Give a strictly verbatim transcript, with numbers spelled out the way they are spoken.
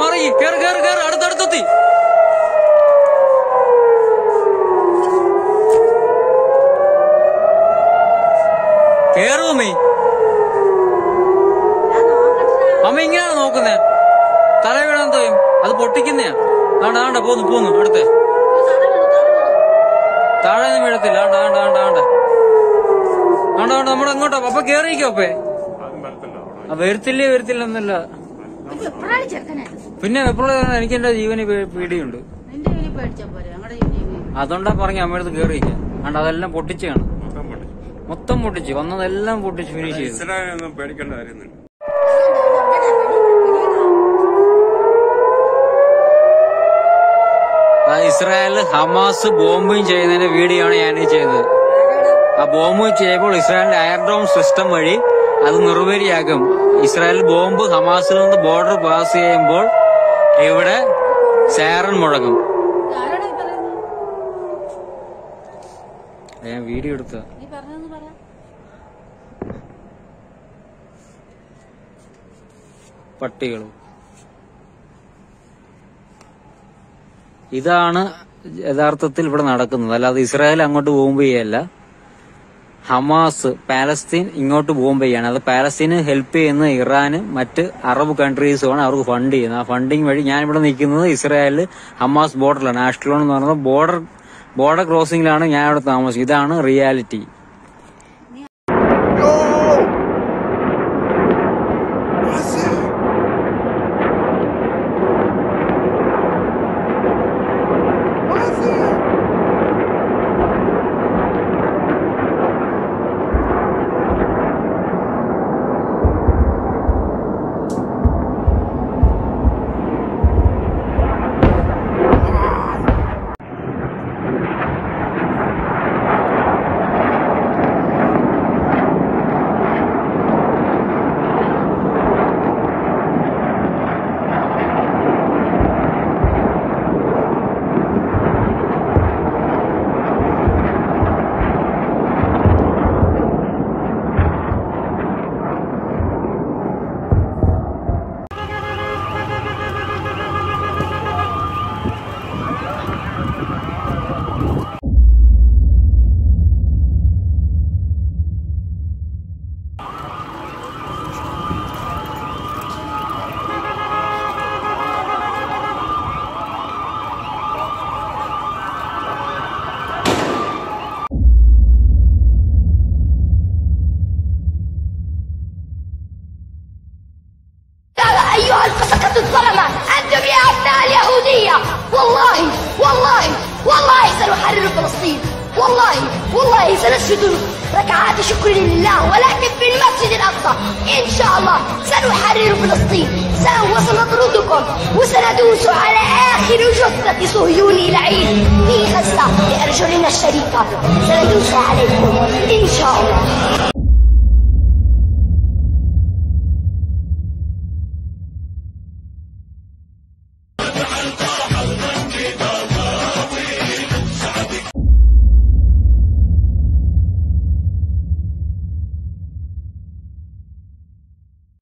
മാറി കേറ് കേറ് കേറ് അടുത്തടുത്തെത്തി. കേറും അമ്മ. അമ്മ ഇങ്ങനെയാണ് നോക്കുന്നേ. തല വീണാൻ തോന്നും. അത് പൊട്ടിക്കുന്നയാ. ആണ്ട ആണ്ട പോന്നു പോന്നു അടുത്ത്. താഴെ ഒന്നും വീഴത്തില്ല. ആണ്ട ആണ്ട ആണ്ട ആണ്ട ആണ്ട ആണ്ട നമ്മുടെ അങ്ങോട്ടാ. അപ്പൊ കേറിയിക്കോ അപ്പേ. വരത്തില്ലേ വരത്തില്ല എന്നല്ല. പിന്നെ എപ്പോഴും എനിക്ക് എന്റെ ജീവന് പേടിയുണ്ട്. അതുകൊണ്ടാ പറഞ്ഞ അമ്മയടുത്ത് കേറിയിക്കാം. ആണ്ട് അതെല്ലാം പൊട്ടിച്ചാണ്. മൊത്തം പൊട്ടിച്ച് വന്നതെല്ലാം പൊട്ടിച്ച് ഫിനിഷ് ചെയ്തു. പേടിക്കേണ്ട കാര്യമൊന്നുമില്ല. ഇസ്രായേലിൽ ഹമാസ് ബോംബിങ് ചെയ്യുന്നതിന്റെ വീഡിയോ ആണ് ഞാൻ ചെയ്തത്. ആ ബോംബ് ചെയ്യുമ്പോൾ ഇസ്രായേലിന്റെ എയർഡോം സിസ്റ്റം വഴി അത് നിർവീര്യമാക്കും. ഇസ്രായേൽ ബോംബ് ഹമാസിൽ നിന്ന് ബോർഡർ പാസ് ചെയ്യുമ്പോൾ ഇവിടെ സൈറൺ മുഴങ്ങും. ഞാൻ വീഡിയോ എടുത്ത പട്ടികൾ. ഇതാണ് യഥാർത്ഥത്തിൽ ഇവിടെ നടക്കുന്നത്. അല്ലാതെ ഇസ്രായേൽ അങ്ങോട്ട് ബോംബ് ചെയ്യല്ല. ഹമാസ് പാലസ്തീൻ ഇങ്ങോട്ട് ബോംബ് ചെയ്യാണ്. അത് പാലസ്തീന് ഹെൽപ്പ് ചെയ്യുന്ന ഇറാനും മറ്റ് അറബ് കൺട്രീസുമാണ് അവർക്ക് ഫണ്ട് ചെയ്യുന്നത്. ആ ഫണ്ടിങ് വഴി ഞാനിവിടെ നിൽക്കുന്നത് ഇസ്രായേലിൽ ഹമാസ് ബോർഡറിലാണ്. ആഷ്കലോൺ എന്ന് പറയുന്നത് ബോർഡർ ബോർഡർ ക്രോസിംഗിലാണ് ഞാൻ ഇവിടെ താമസിക്കുന്നത്. ഇതാണ് റിയാലിറ്റി. أيها الفسقة الظلمة أنتم يا أبناء اليهودية، والله والله والله سنحرر فلسطين. والله والله سنسجد ركعات شكر لله، ولكن في المسجد الأقصى إن شاء الله سنحرر فلسطين. وسنطردكم وسندوس على آخر جثة صهيوني لعين في غزة بأرجلنا الشريفة. سندوس عليكم إن شاء الله.